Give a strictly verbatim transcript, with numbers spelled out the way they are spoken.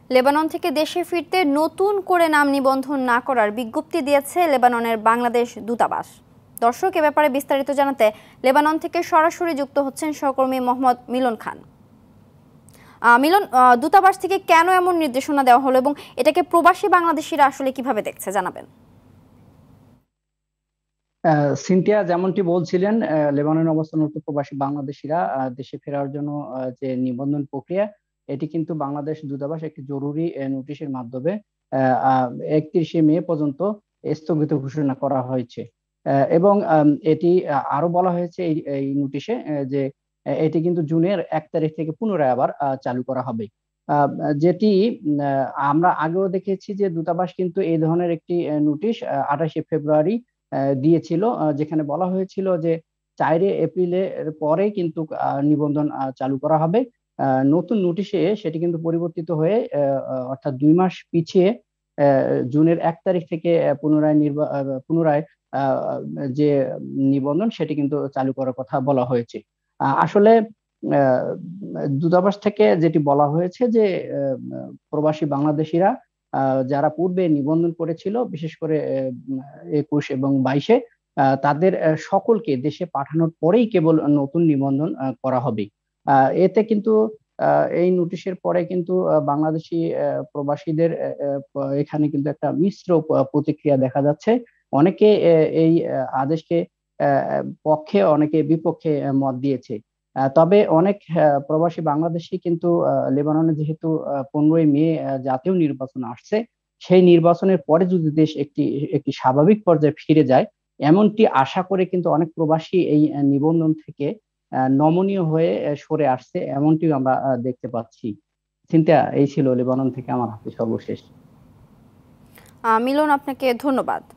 Lebanon থেকে দেশে ফিরতে নতুন করে নাম নিবন্ধন না করার বিজ্ঞপ্তি দিয়েছে লেবাননের বাংলাদেশ দূতাবাস। দর্শক, এ ব্যাপারে বিস্তারিত জানাতে লেবানন থেকে সরাসরি যুক্ত হচ্ছেন সহকর্মী মোহাম্মদ মিলন খান। মিলন, দূতাবাস থেকে কেন এমন নির্দেশনা দেওয়া হলো এবং এটাকে প্রবাসী বাংলাদেশিরা আসলে কিভাবে দেখছে জানাবেন? সিনথিয়া, যেমনটি বলছিলেন, লেবাননে অবস্থানরত প্রবাসী বাংলাদেশিরা দেশে ফেরার জন্য যে নিবন্ধন প্রক্রিয়া, এটি কিন্তু বাংলাদেশ দূতাবাস একটি জরুরি নোটিশের মাধ্যমে একত্রিশে মে পর্যন্ত স্থগিত ঘোষণা করা হয়েছে। এবং এটি আরো বলা হয়েছে এই নোটিশে যে এটি কিন্তু জুনের এক তারিখ থেকে পুনরায় আবার চালু করা হবে। যেটি আমরা আগেও দেখেছি যে দূতাবাস কিন্তু এই ধরনের একটি নোটিশ আঠাশে ফেব্রুয়ারি দিয়েছিল, যেখানে বলা হয়েছিল যে চারে এপ্রিলের পরে কিন্তু নিবন্ধন চালু করা হবে। নতুন নোটিশে সেটি কিন্তু পরিবর্তিত হয়ে অর্থাৎ দুই মাস পিছিয়ে জুনের এক তারিখ থেকে পুনরায় নির্বা পুনরায় যে নিবন্ধন সেটি কিন্তু চালু করার কথা বলা হয়েছে। আসলে দূতাবাস থেকে যেটি বলা হয়েছে যে প্রবাসী বাংলাদেশিরা যারা পূর্বে নিবন্ধন করেছিল, বিশেষ করে একুশ এবং বাইশে, তাদের সকলকে দেশে পাঠানোর পরেই কেবল নতুন নিবন্ধন করা হবে। এতে কিন্তু এই নোটিশের পরে কিন্তু বাংলাদেশি প্রবাসীদের এখানে কিন্তু একটা মিশ্র প্রতিক্রিয়া দেখা যাচ্ছে। অনেকে এই আদেশকে পক্ষে, অনেকে বিপক্ষে মত দিয়েছে। তবে অনেক প্রবাসী বাংলাদেশি কিন্তু লেবাননে যেহেতু পনেরোই মে জাতীয় নির্বাচন আসছে, সেই নির্বাচনের পরে যদি দেশ একটি একটি স্বাভাবিক পর্যায়ে ফিরে যায়, এমনটি আশা করে কিন্তু অনেক প্রবাসী এই নিবন্ধন থেকে নমনীয় হয়ে সরে আসছে, এমনটি আমরা দেখতে পাচ্ছি। চিন্তা, এই ছিল লেবানন থেকে আমার হাতে সর্বশেষ। মিলন, আপনাকে ধন্যবাদ।